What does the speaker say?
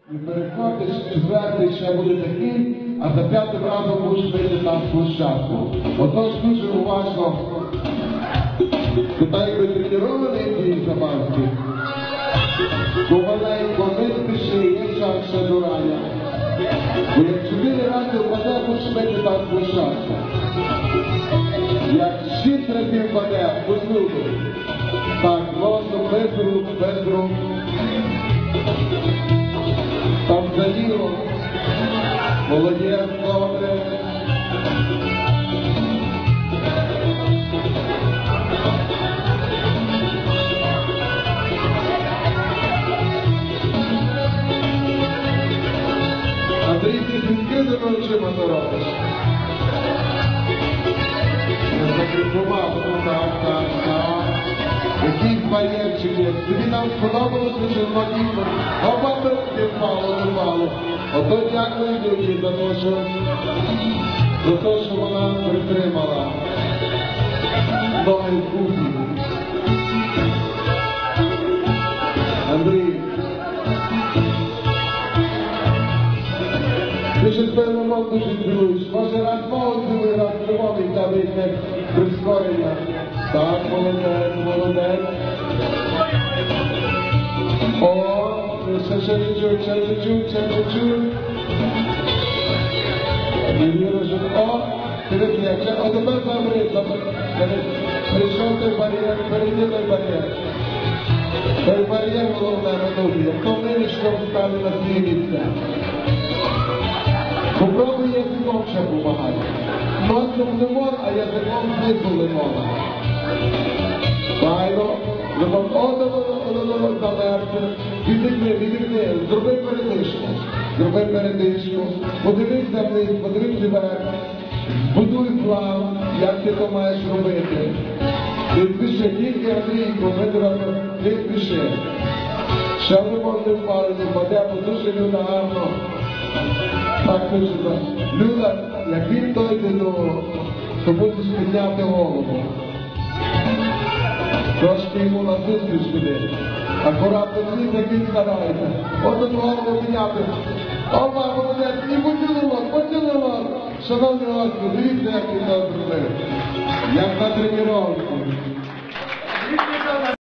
Не переходиш, четвертий ще буде такий, а за п'ятим разом будеш вийти там площадку. Отож дуже уважно, ти так якби тренований твій забавки, помаленько, не спіши, є шанс ще до рання. Бо як 4 рази впаде, будеш вийти там площадку. Як 6 разів впаде, послухай. Так, носом, без рук. Там заліло. Молодець, добре. Андрій, ти з відкритими очима то робиш. Я закріпував, так. Який бар'єрчик є. Тобі нам сподобалося, що воно дійсно не впало. Ото дякую Люді за те, що вона притримала ноги в кухні. Андрій, ти ще тебе не мов дуже цілуєш. Може раз мову цілуй, раз любові та вийде прискорення. Так, молодець. О, ще чуть-чуть. О, дивіться, о, тепер забери. Прийшов той бар'єр, перейди той бар'єр. Той бар'єр головне минуті. Хто нинішньо встане на свої місця? Попробуй язиком ще помагати. Носом лимон, а язиком знизу лимона. Файно. Заверши. Відігни. Зроби передишку. Подивися вниз, подивися вверх. Будуй план, як ти то маєш робити. Ти спіши, тільки Андрійко, ти спіши. Ще лимон не впали, не впаде, подуши Люда гарно. Так точно. Люда, як він дойде до, то будеш підняти голову. Трошки йому на зустріч піде. Акуратно всі такий старається. От одну голову підняти. Опа, молодець, і поцілимо. Шановні гості, дивіться, як він це зробив. Як на тренування.